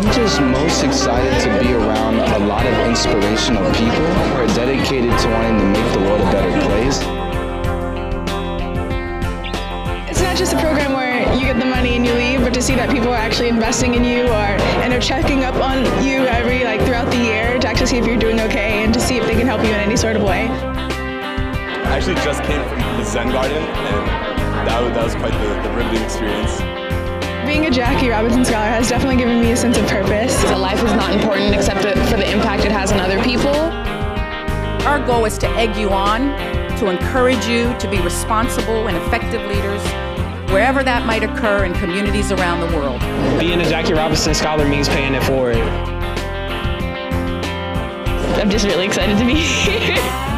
I'm just most excited to be around a lot of inspirational people who are dedicated to wanting to make the world a better place. It's not just a program where you get the money and you leave, but to see that people are actually investing in you and are checking up on you throughout the year to actually see if you're doing okay and to see if they can help you in any sort of way. I actually just came from the Zen Garden, and that was quite the riveting experience. Being a Jackie Robinson Scholar has definitely given me a sense of purpose. So life is not important except for the impact it has on other people. Our goal is to egg you on, to encourage you to be responsible and effective leaders wherever that might occur in communities around the world. Being a Jackie Robinson Scholar means paying it forward. I'm just really excited to be here.